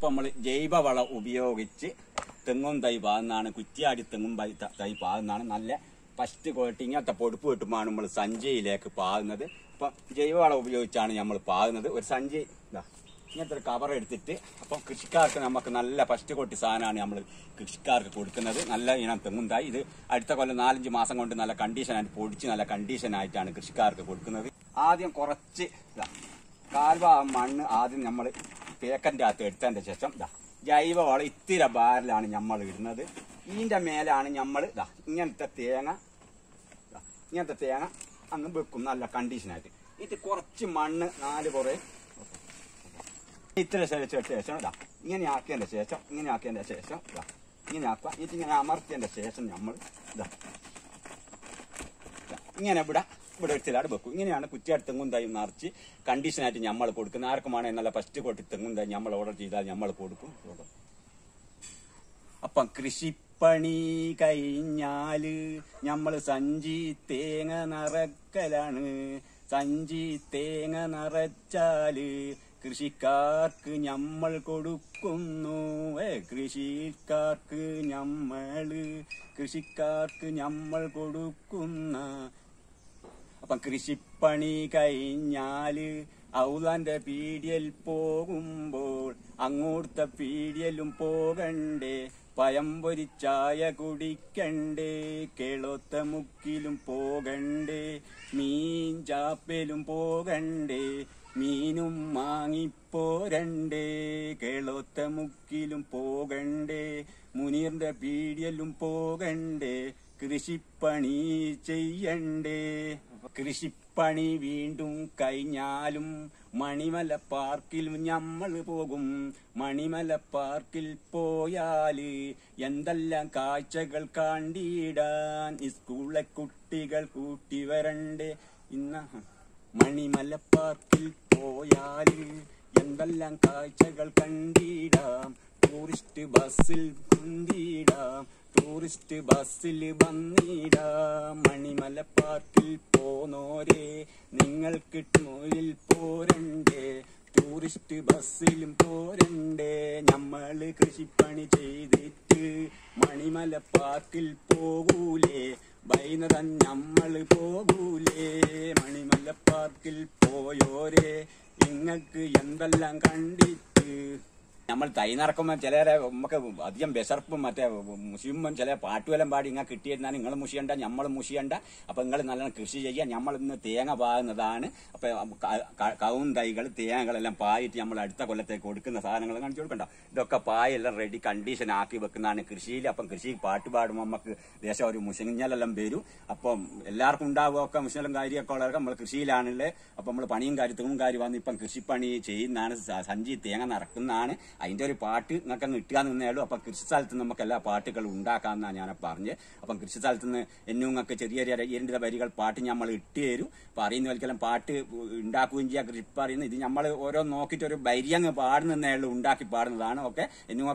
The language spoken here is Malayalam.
അപ്പൊ നമ്മൾ ജൈവവളം ഉപയോഗിച്ച് തെങ്ങും തൈ പാകുന്നതാണ്. കുറ്റിയാടി തെങ്ങും തൈ പാകുന്നതാണ്. നല്ല ഫസ്റ്റ് ക്വാളിറ്റി ഇങ്ങനത്തെ പൊടുപ്പ് കിട്ടുമ്പോൾ നമ്മൾ സഞ്ചിയിലേക്ക് പാകുന്നത്. അപ്പം ജൈവവളം ഉപയോഗിച്ചാണ് നമ്മൾ പാകുന്നത്. ഒരു സഞ്ചി ഇങ്ങനത്തെ ഒരു കവർ എടുത്തിട്ട് അപ്പം കൃഷിക്കാർക്ക് നമുക്ക് നല്ല ഫസ്റ്റ് ക്വാളിറ്റി സാധനമാണ് നമ്മൾ കൃഷിക്കാർക്ക് കൊടുക്കുന്നത്. നല്ല ഇനം തെങ്ങും തൈ. ഇത് അടുത്ത കൊല്ലം 4-5 മാസം കൊണ്ട് നല്ല കണ്ടീഷനായിട്ട് പൊടിച്ച് നല്ല കണ്ടീഷനായിട്ടാണ് കൃഷിക്കാർക്ക് കൊടുക്കുന്നത്. ആദ്യം കുറച്ച് കാൽഭാഗം മണ്ണ് ആദ്യം നമ്മൾ പേക്കൻ്റെ അകത്ത് എടുത്തതിൻ്റെ ശേഷം ജൈവവളം ഇത്തിരി ബാരലാണ് നമ്മൾ ഇടുന്നത്. ഇതിൻ്റെ മേലാണ് നമ്മൾ ഇങ്ങനത്തെ തേങ്ങ അങ്ങ് വെക്കും നല്ല കണ്ടീഷനായിട്ട്. ഇത് കുറച്ച് മണ്ണ് 4 കുറേ ഇത്ര ശേഷം ഇങ്ങനെ ആക്കിയതിൻ്റെ ശേഷം ഇങ്ങനെ ആക്കുക. ഇതിങ്ങനെ അമർത്തിയതിൻ്റെ ശേഷം നമ്മൾ ഇങ്ങനെ ഇവിടെ എടുത്തിലാട് വെക്കും. ഇങ്ങനെയാണ് കുറ്റിയാടി തെങ്ങും തൈ നിറച്ച് കണ്ടീഷനായിട്ട് നമ്മൾ കൊടുക്കുന്നത്. ആർക്കുമാണ് നല്ല ഫസ്റ്റ് കൊട്ടി തെങ്ങും തൈ നമ്മൾ ഓർഡർ ചെയ്താൽ നമ്മൾ കൊടുക്കും. അപ്പം കൃഷിപ്പണി കഴിഞ്ഞാല് നമ്മൾ സഞ്ചി തേങ്ങ നിറക്കലാണ്. സഞ്ചി തേങ്ങ നിറച്ചാല് കൃഷിക്കാർക്ക് നമ്മൾ കൊടുക്കുന്നു. കൃഷിക്കാർക്ക് നമ്മൾ കൊടുക്കുന്ന. അപ്പം കൃഷിപ്പണി കഴിഞ്ഞാല് ഔലാന്റെ പീഡിയൽ പോകുമ്പോൾ അങ്ങോട്ടത്തെ പീഡിയലും പോകണ്ടേ. പഴംപൊരി ചായ കുടിക്കണ്ടേ. കേളൊത്ത മുക്കിലും പോകണ്ടേ. മീൻ ചാപ്പലും പോകണ്ടേ. മീനും വാങ്ങിപ്പോരണ്ടേ. കേളൊത്ത മുക്കിലും പോകണ്ടേ. മുനീറിന്റെ പീഡിയലും പോകണ്ടേ. കൃഷിപ്പണി ചെയ്യണ്ടേ. കൃഷിപ്പണി വീണ്ടും കഴിഞ്ഞാലും മണിമല പാർക്കിൽ നമ്മൾ പോകും. മണിമല പാർക്കിൽ പോയാല് എന്തെല്ലാം കാഴ്ചകൾ കണ്ടിടാൻ സ്കൂളിലെ കുട്ടികൾ കൂട്ടി വരണ്ടേ. മണിമല പാർക്കിൽ പോയാല് എന്തെല്ലാം കാഴ്ചകൾ കണ്ടിടാം. ടൂറിസ്റ്റ് ബസ്സിൽ വന്നിടാം. മണിമല പാർക്കിൽ പോന്നോരെ നിങ്ങൾക്ക് ടൂറിൽ പോരണ്ടേ. ടൂറിസ്റ്റ് ബസ്സിലും പോരണ്ടേ. നമ്മള് കൃഷിപ്പണി ചെയ്തിട്ട് മണിമല പാർക്കിൽ പോകൂലേ. വൈകുന്നേരം നമ്മള് പോകൂലേ. മണിമല പാർക്കിൽ പോയോരെ നിങ്ങൾക്ക് എന്തെല്ലാം കണ്ടിട്ട്. നമ്മൾ തൈ നിറക്കുമ്പോൾ ചിലരെ നമുക്ക് അധികം വിശർപ്പും മറ്റേ മുഷിയുമ്പം ചില പാട്ടുവെല്ലാം പാടി ഇങ്ങനെ കിട്ടിയിരുന്നാൽ നിങ്ങൾ മുഷിയണ്ട നമ്മൾ മുഷിയണ്ട. അപ്പം നിങ്ങൾ നല്ലോണം കൃഷി ചെയ്യുക. നമ്മൾ ഇന്ന് തേങ്ങ പാകുന്നതാണ്. അപ്പം കവുൻ തൈകൾ തേങ്ങകളെല്ലാം പായിട്ട് നമ്മൾ അടുത്ത കൊല്ലത്തേക്ക് കൊടുക്കുന്ന സാധനങ്ങൾ കാണിച്ചു കൊടുക്കണ്ട. ഇതൊക്കെ പായെല്ലാം റെഡി കണ്ടീഷൻ ആക്കി വെക്കുന്നതാണ് കൃഷിയിൽ. അപ്പം കൃഷി പാട്ട് പാടുമ്പോൾ നമുക്ക് ദേശം ഒരു മുഷിഞ്ഞലെല്ലാം വരും. അപ്പം എല്ലാവർക്കും ഉണ്ടാവുകയൊക്കെ മുഷിഞ്ഞലും കാര്യമൊക്കെ ഉള്ളവർക്ക് നമ്മൾ കൃഷിയിലാണല്ലേ. അപ്പം നമ്മൾ പണിയും തെങ്ങും വന്ന് ഇപ്പം കൃഷിപ്പണി ചെയ്യുന്നതാണ്. സഞ്ചി തേങ്ങ നിറക്കുന്നതാണ്. അതിന്റെ ഒരു പാട്ട് നിങ്ങൾക്ക് കിട്ടുക നിന്നേളൂ. അപ്പം കൃഷി സ്ഥലത്ത് നമുക്ക് എല്ലാ പാട്ടുകളും ഉണ്ടാക്കാമെന്നാണ് ഞാൻ പറഞ്ഞത്. അപ്പം കൃഷി സ്ഥലത്ത് നിന്ന് നിങ്ങൾക്ക് ചെറിയ 2 വരികൾ പാട്ട് നമ്മൾ ഇട്ട് തരും. അപ്പം അറിയുന്ന വലിക്കെല്ലാം പാട്ട് ഉണ്ടാക്കുകയും ചെയ്യാം. കൃഷി പറയുന്നത് ഇത് നമ്മൾ ഓരോ നോക്കിയിട്ട് ഒരു ബൈര്യങ്ങ് പാടുന്നേളൂ ഉണ്ടാക്കി പാടുന്നതാണ്. ഓക്കെ.